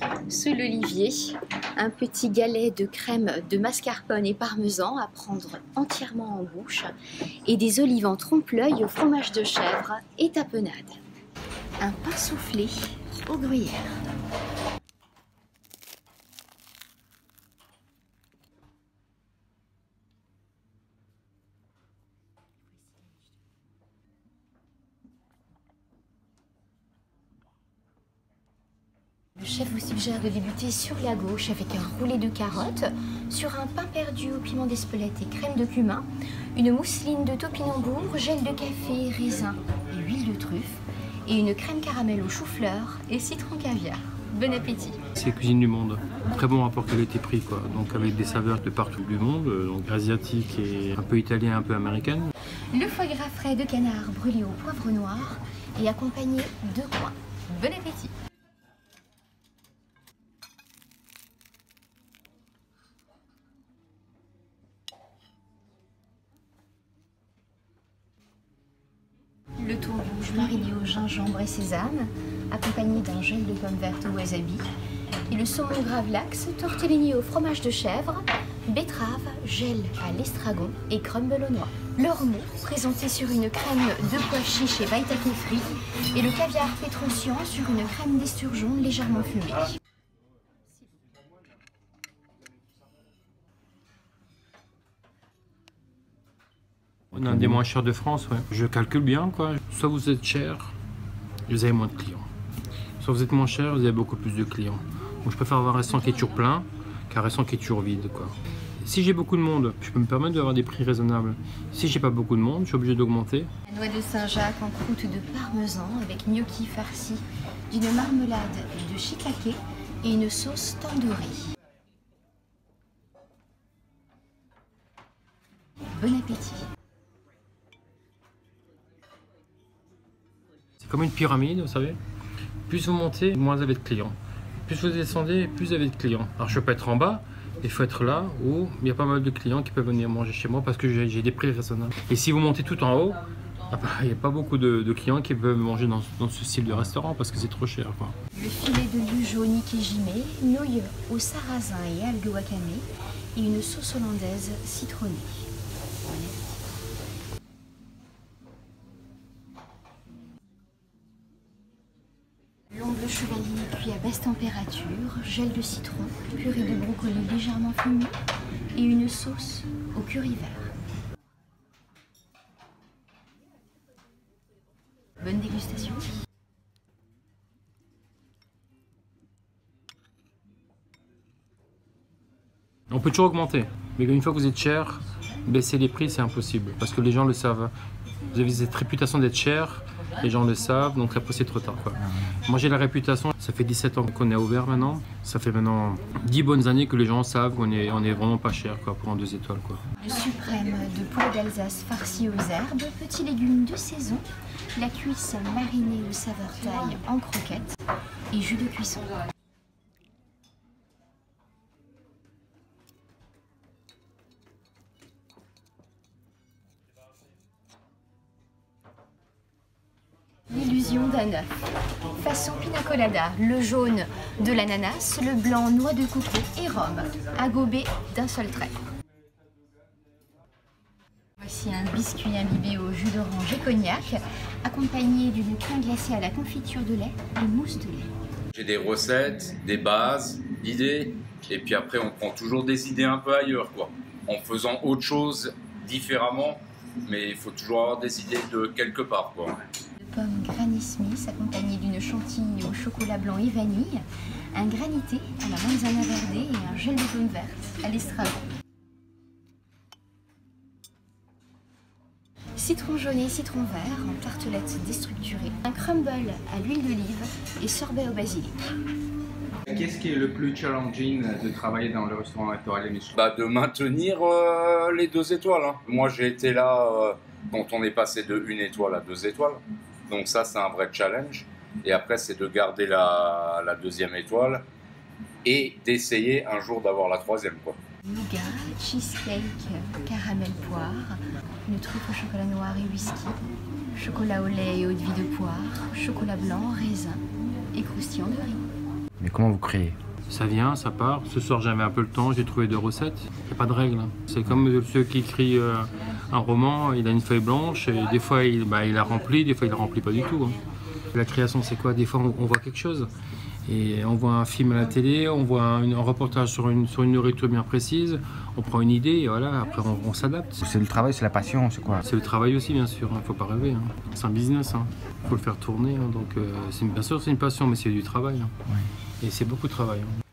sous l'olivier, un petit galet de crème de mascarpone et parmesan à prendre entièrement en bouche et des olives en trompe-l'œil au fromage de chèvre et tapenade. Un pain soufflé au gruyère. Le chef vous suggère de débuter sur la gauche avec un roulé de carottes, sur un pain perdu au piment d'Espelette et crème de cumin, une mousseline de topinambour, gel de café, raisin et huile de truffe, et une crème caramel au chou-fleur et citron caviar. Bon appétit! C'est cuisine du monde. Très bon rapport qualité-prix, quoi. Donc avec des saveurs de partout du monde, donc asiatique et un peu italien, un peu américaine. Le foie gras frais de canard brûlé au poivre noir et accompagné de coins. Bon appétit! Le thon rouge mariné au gingembre et sésame, accompagné d'un gel de pommes vertes au wasabi, et le saumon gravlax tortellini au fromage de chèvre, betterave, gel à l'estragon et crumble aux noix. Le remous, présenté sur une crème de pois chiches et maïtake frit, et le caviar pétrocian sur une crème d'esturgeon légèrement fumée. On a un des moins chers de France, ouais. Je calcule bien, quoi. Soit vous êtes cher, vous avez moins de clients. Soit vous êtes moins cher, vous avez beaucoup plus de clients. Donc je préfère avoir un restaurant qui est toujours plein qu'un restaurant qui est toujours vide, quoi. Si j'ai beaucoup de monde, je peux me permettre d'avoir des prix raisonnables. Si j'ai pas beaucoup de monde, je suis obligé d'augmenter. La noix de Saint-Jacques en croûte de parmesan avec gnocchi farci d'une marmelade de shiitake et une sauce tandoori. Bon appétit! C'est comme une pyramide, vous savez. Plus vous montez, moins vous avez de clients. Plus vous descendez, plus vous avez de clients. Alors je peux être en bas, il faut être là où il y a pas mal de clients qui peuvent venir manger chez moi parce que j'ai des prix raisonnables. Et si vous montez tout en haut, il n'y a pas beaucoup de clients qui peuvent manger dans ce style de restaurant parce que c'est trop cher, quoi. Le filet de liu jaune ikejime, nouilles au sarrasin et algues wakame et une sauce hollandaise citronnée. L'ongle chevalier cuit à basse température, gel de citron, purée de brocoli légèrement fumée et une sauce au curry vert. Bonne dégustation. On peut toujours augmenter, mais une fois que vous êtes cher, baisser les prix c'est impossible parce que les gens le savent. Vous avez cette réputation d'être cher, les gens le savent, donc après c'est trop tard, quoi. Moi j'ai la réputation, ça fait 17 ans qu'on est ouvert maintenant, ça fait maintenant 10 bonnes années que les gens savent qu'on est vraiment pas cher, quoi, pour un 2 étoiles, quoi. Le suprême de poulet d'Alsace farci aux herbes, petits légumes de saison, la cuisse marinée aux saveurs thaï en croquettes et jus de cuisson. L'illusion d'un œuf. Façon pina colada, le jaune de l'ananas, le blanc noix de coco et rhum, à gober d'un seul trait. Voici un biscuit imbibé au jus d'orange et cognac, accompagné d'une crème glacée à la confiture de lait et mousse de lait. J'ai des recettes, des bases, d'idées, et puis après on prend toujours des idées un peu ailleurs, quoi, en faisant autre chose différemment, mais il faut toujours avoir des idées de quelque part, quoi. Pomme Granny Smith accompagnée d'une chantilly au chocolat blanc et vanille, un granité à la manzana verde et un gel de pommes vertes à l'estragon. Citron jaune et citron vert en tartelette déstructurée, un crumble à l'huile d'olive et sorbet au basilic. Qu'est-ce qui est le plus challenging de travailler dans le restaurant étoilé Michelin? Bah, de maintenir les 2 étoiles, hein. Moi j'ai été là quand on est passé de 1 étoile à 2 étoiles. Donc ça c'est un vrai challenge. Et après c'est de garder la 2e étoile et d'essayer un jour d'avoir la 3e, quoi. Nougat, cheesecake, caramel poire, une truffe au chocolat noir et whisky, chocolat au lait et eau de vie de poire, chocolat blanc, raisin et croustillant de riz. Mais comment vous créez? Ça vient, ça part. Ce soir, j'avais un peu le temps, j'ai trouvé 2 recettes. Il n'y a pas de règle. C'est comme ceux qui écrivent un roman, il a une feuille blanche, et des fois il la remplit, des fois il la remplit pas du tout. La création, c'est quoi? Des fois, on voit quelque chose. Et on voit un film à la télé, on voit un reportage sur une nourriture bien précise, on prend une idée et voilà, après on s'adapte. C'est le travail, c'est la passion, c'est quoi? C'est le travail aussi, bien sûr, il ne faut pas rêver. C'est un business, il faut le faire tourner. Donc, bien sûr, c'est une passion, mais c'est du travail. Et c'est beaucoup de travail.